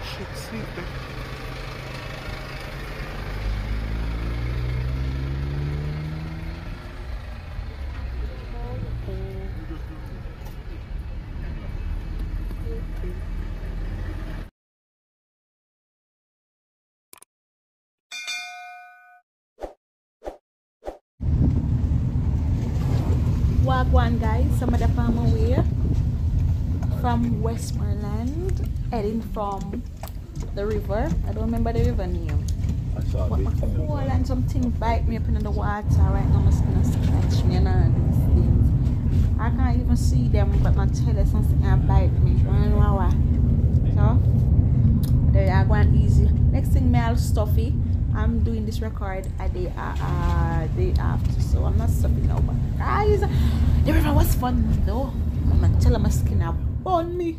Shit, sleeping. Wagwan guys, some of the farm away from Westmoreland, heading from the river. I don't remember the river name. I saw But a my big thing. cool and something bite me up in the water right now. My skin is scratch me and all these things. I can't even see them, but my tail is something and bite me. I don't know why. So there I go and easy. Next thing me I'll stuffy. I'm doing this record a day after, so I'm not stuffing now. But guys, the river was fun though. I'm gonna tell my skin have burned me.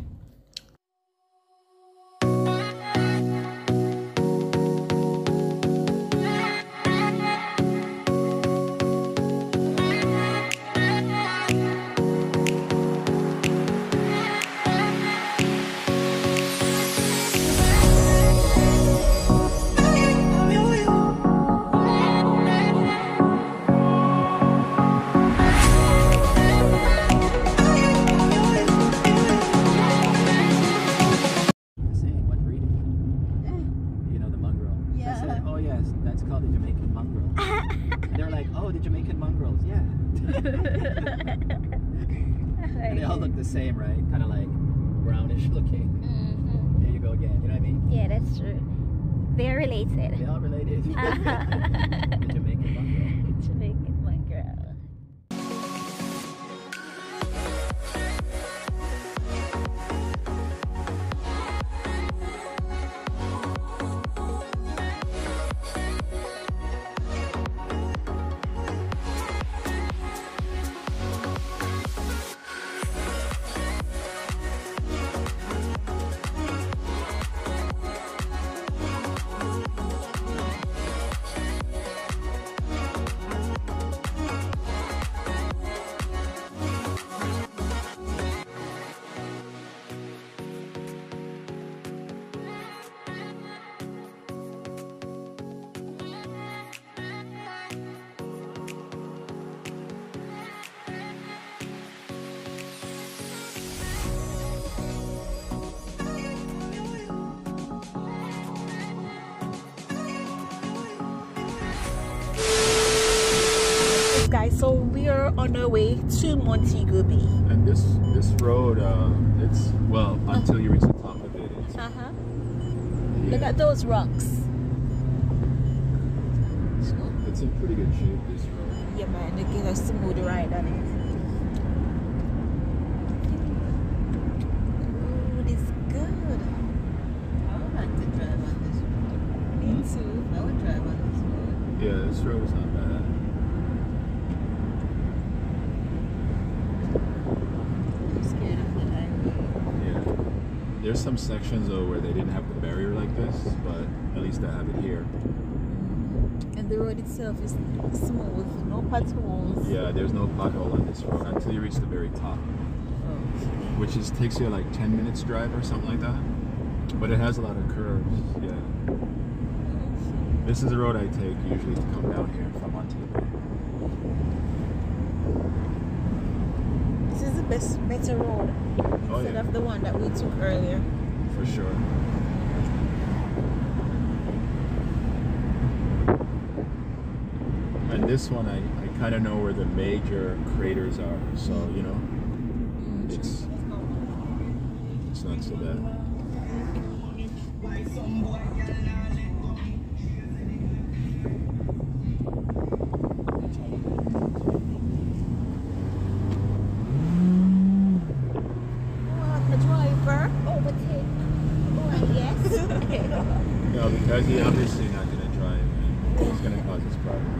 And they all look the same, right? Kind of like brownish looking. Mm-hmm. There you go again. You know what I mean? Yeah, that's true. They're related. They all related. The Jamaican mongrel. Jamaican mongrel. Guys, so we are on our way to Montego Bay. And this road, it's well until you reach the top of it. It's, Yeah. Look at those rocks. it's in pretty good shape. This road. Yeah man, they get a smooth ride on it. Road is good. I would like to drive on this road. Me too. I would drive on this road. Yeah, this road is not bad. I'm scared of the highway. Yeah. There's some sections though where they didn't have the barrier like this, but at least I have it here. And the road itself is smooth, no potholes. Yeah, there's no pothole on this road until you reach the very top, which is takes you like 10 minutes drive or something like that. But it has a lot of curves. Yeah. This is the road I take usually to come down here from Montego Bay. This is the better road instead of the one that we took earlier. For sure. And this one, I kind of know where the major craters are, so you know, it's not so bad. The driver overtake. Oh yes. No, because he's obviously not going to drive, and it's going to cause us problems.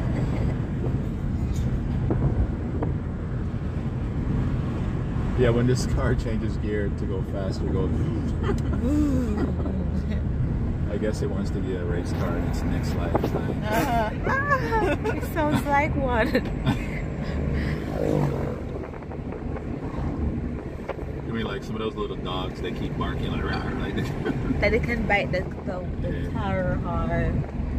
Yeah, when this car changes gear to go faster, it goes. I guess it wants to be a race car in its next lifetime. It sounds like one. I mean, like some of those little dogs, they keep barking like, rah, like That they can bite the car hard.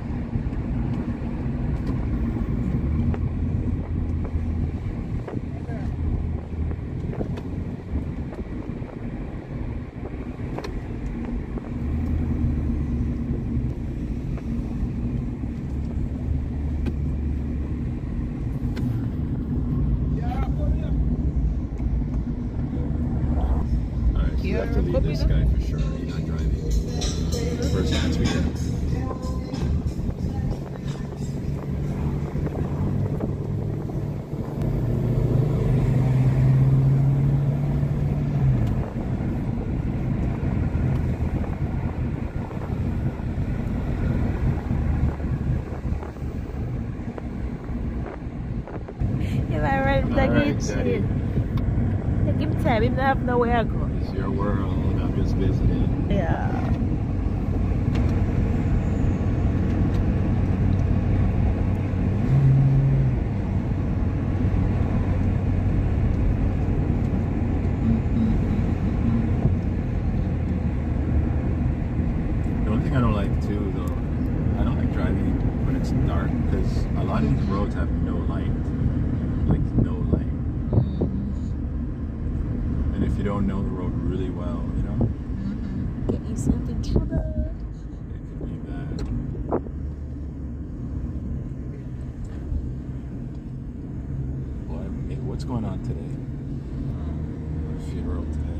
Alright, so we have to leave this guy for sure. He's not driving. First chance we get. If I run the Alright, Daddy. give him time, him not have nowhere to go. It's your world. I'm just visiting. Yeah. The only thing I don't like too, though, I don't like driving when it's dark because a lot of these roads have no light, like no light. And if you don't know the road really well, you know, Get yourself in trouble. it could be bad. Boy, hey, what's going on today? Funeral today.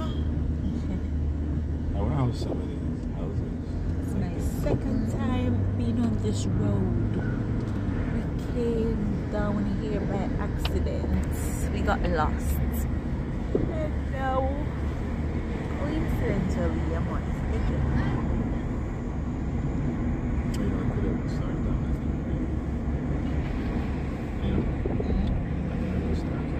I wonder how some of these houses. It's like my this. second time being on this road. We came down here by accident. We got lost. And now, coincidentally, I'm on ticket. You know, I could have started down, I think. You know? I think I would start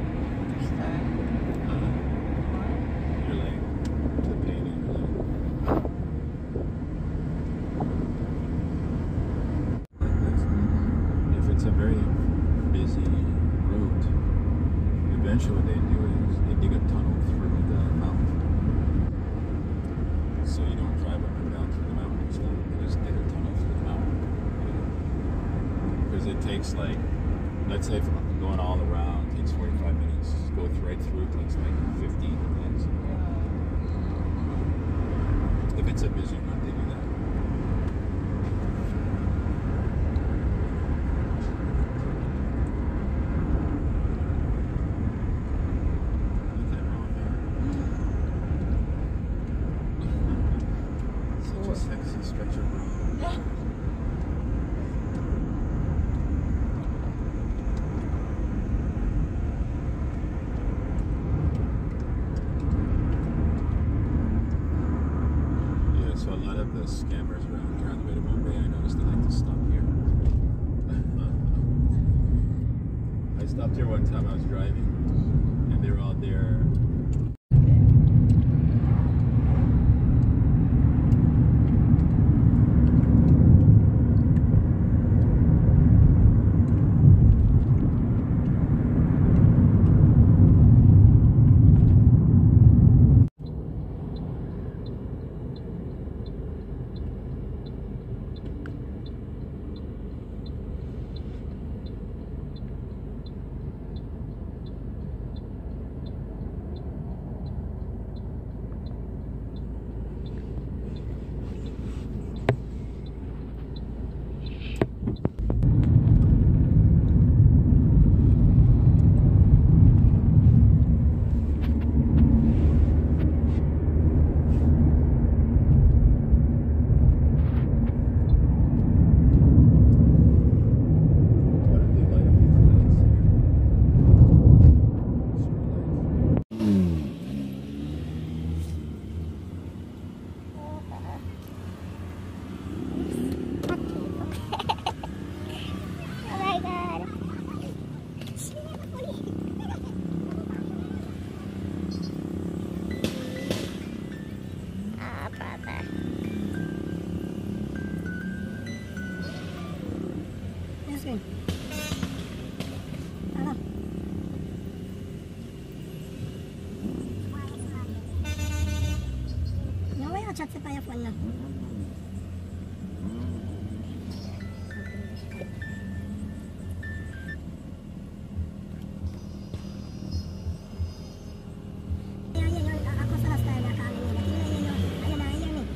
your leg. The pain in your leg. Like this. If it's a very busy route, eventually what they do is they dig a tunnel through the mountain. So you don't drive up and down through the mountain. So they just dig a tunnel through the mountain. Because it takes like, let's say if I'm going all around, it takes 45 minutes. Go right through, it takes like 15 minutes. If it's a busy route, they do that. Nothing wrong there. Such a sexy stretch of road. Yeah, so a lot of the scammers around here on the way to Mobay, I noticed they like to stop here. I stopped here one time I was driving, and they were all there. no chat se paia phone na. Ako sa last time na kami nila. Kini na ayan na ayan eh.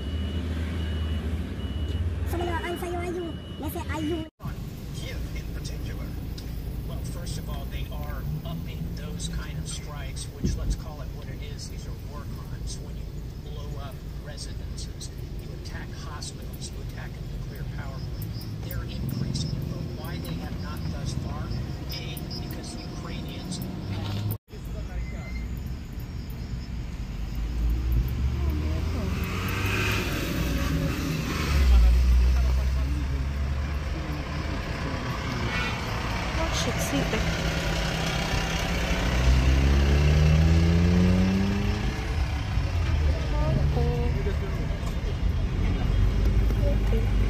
So may answer yung ayu. Let's say ayu. In particular? Well, first of all, they are upping those kind of strikes, which let's call it what it is. These are war crimes. When you blow up residences, you attack hospitals, you attack a nuclear power plant. They're increasing it, but why they have not thus far? A, because the Ukrainians have... Should see the okay.